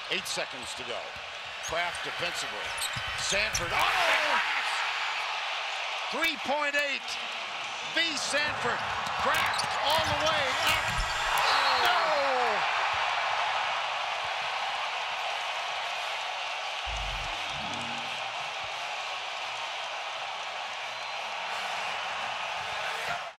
8 seconds to go. Kraft defensively. Sanford. Oh! 3.8. Vee Sanford. Kraft all the way up.